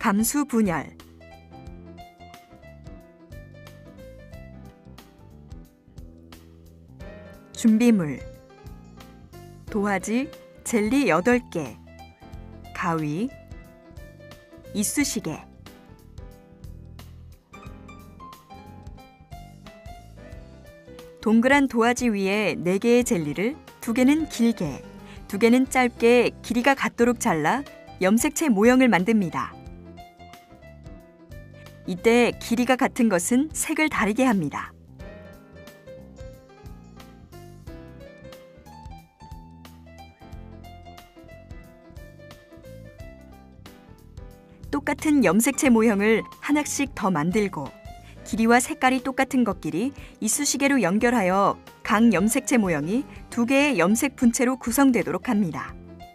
감수 분열. 준비물: 도화지 젤리 8개, 가위, 이쑤시개. 동그란 도화지 위에 4개의 젤리를 2개는 길게, 2개는 짧게 길이가 같도록 잘라 염색체 모형을 만듭니다. 이때 길이가 같은 것은 색을 다르게 합니다. 똑같은 염색체 모형을 하나씩 더 만들고 길이와 색깔이 똑같은 것끼리 이쑤시개로 연결하여 각 염색체 모형이 2개의 염색 분체로 구성되도록 합니다.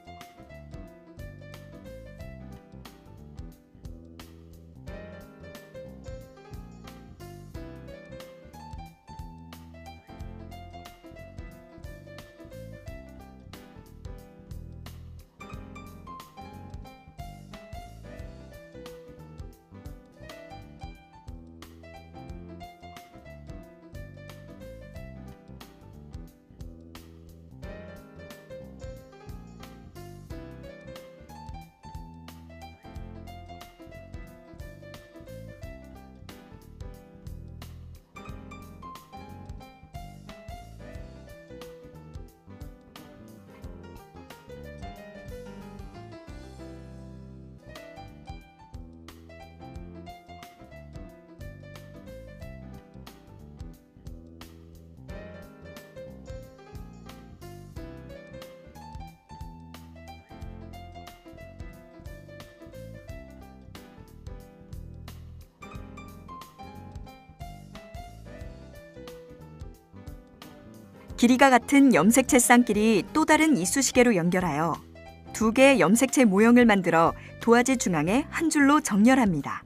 길이가 같은 염색체 쌍끼리 또 다른 이쑤시개로 연결하여 2개의 염색체 모형을 만들어 도화지 중앙에 한 줄로 정렬합니다.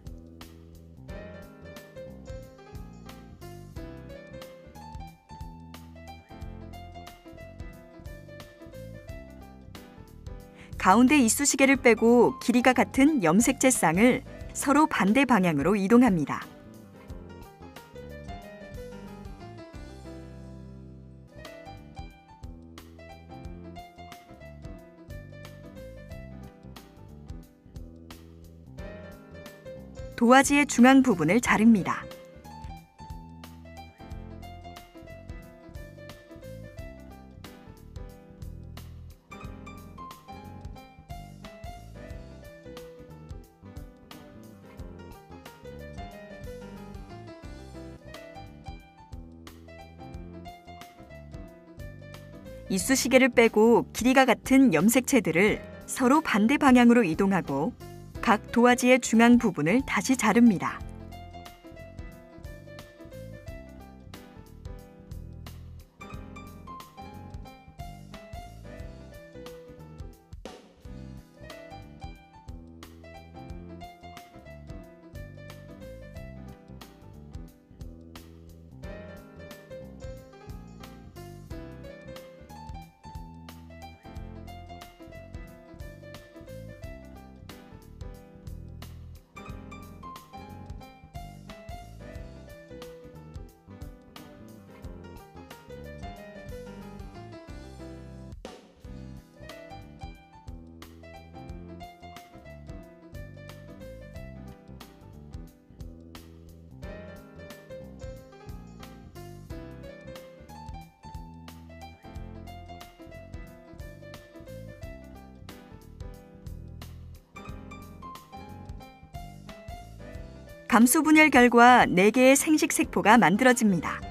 가운데 이쑤시개를 빼고 길이가 같은 염색체 쌍을 서로 반대 방향으로 이동합니다. 도화지의 중앙 부분을 자릅니다. 이쑤시개를 빼고 길이가 같은 염색체들을 서로 반대 방향으로 이동하고 각 도화지의 중앙 부분을 다시 자릅니다. 감수 분열 결과 4개의 생식 색포가 만들어집니다.